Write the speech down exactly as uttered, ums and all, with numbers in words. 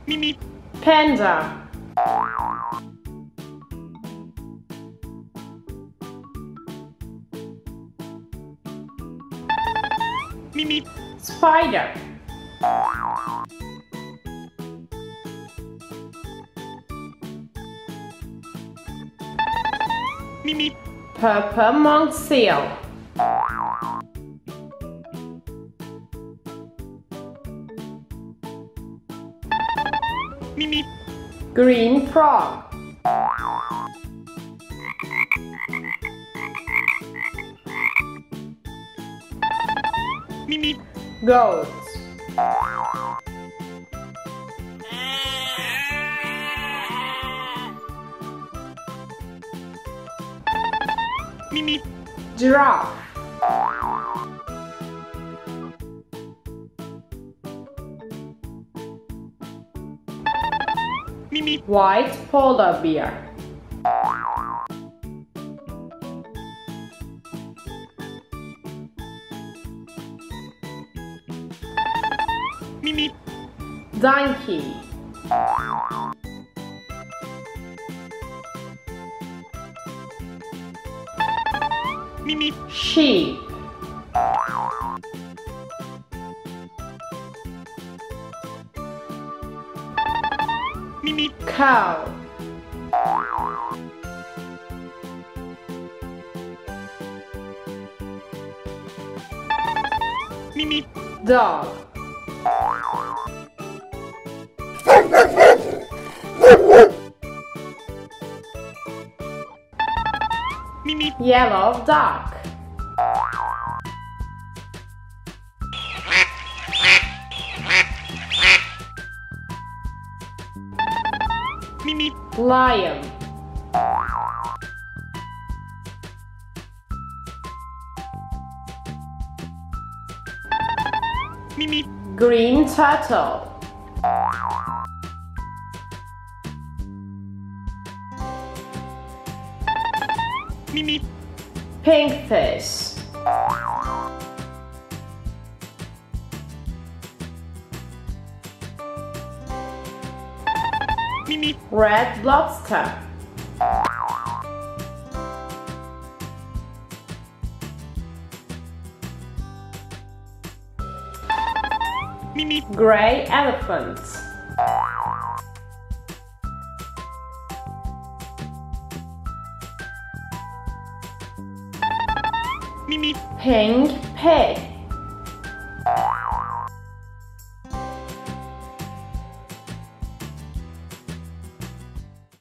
Mimi. Panda. Mimi. Spider. Mimi. Purple monk seal. Mimi. Green frog. Mimi. Goat. Mimi. Giraffe. Mimi. White polar bear. Mimi. Donkey. Mimi. Sheep. Mimi. Cow. Mimi. Dog. Mimi. Yellow duck. Mimi. Lion. Mimi. Green turtle. Mimi. Pink fish. Mimi. Red lobster. Mimi. Gray elephant. Mimi. Pink pig.